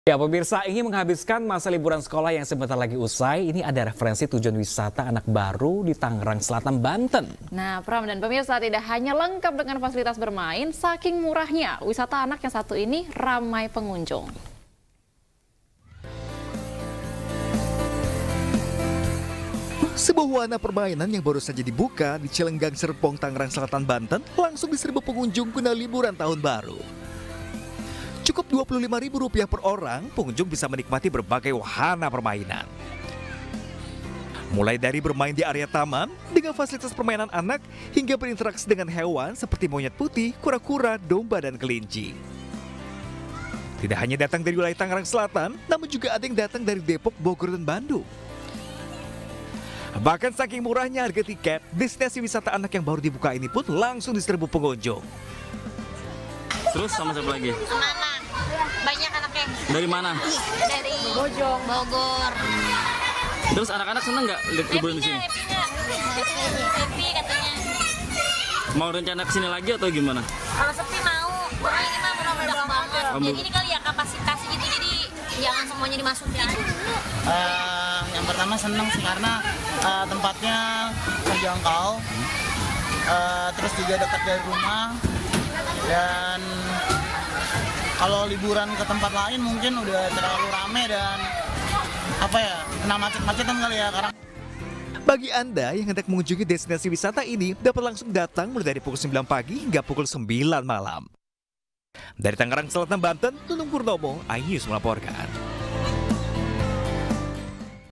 Ya, pemirsa ingin menghabiskan masa liburan sekolah yang sebentar lagi usai. Ini ada referensi tujuan wisata anak baru di Tangerang Selatan, Banten. Nah, Pram dan pemirsa, tidak hanya lengkap dengan fasilitas bermain, saking murahnya wisata anak yang satu ini ramai pengunjung. Sebuah wahana permainan yang baru saja dibuka di Cilenggang Serpong, Tangerang Selatan, Banten langsung diserbu pengunjung guna liburan tahun baru. Cukup Rp25.000 per orang, pengunjung bisa menikmati berbagai wahana permainan. Mulai dari bermain di area taman dengan fasilitas permainan anak hingga berinteraksi dengan hewan seperti monyet putih, kura-kura, domba, dan kelinci. Tidak hanya datang dari wilayah Tangerang Selatan, namun juga ada yang datang dari Depok, Bogor, dan Bandung. Bahkan saking murahnya harga tiket, destinasi wisata anak yang baru dibuka ini pun langsung diserbu pengunjung. Terus sama siapa lagi? Sama anak. Banyak anaknya. Dari mana? Dari Bogor. Terus anak-anak seneng nggak liburan di sini? Happy katanya. Mau rencana kesini lagi atau gimana? Kalau sepi mau. Pokoknya ini mah murah banget. Ya gini kali ya kapasitas gitu, jadi jangan semuanya dimasukin. Yang pertama seneng sih karena tempatnya terjangkau, terus juga dekat dari rumah, dan kalau liburan ke tempat lain mungkin udah terlalu rame dan kena macet-macetan kali ya. Karena bagi Anda yang hendak mengunjungi destinasi wisata ini dapat langsung datang mulai dari pukul 9 pagi hingga pukul 9 malam. Dari Tangerang Selatan, Banten, Nunung Purnomo, iNews melaporkan.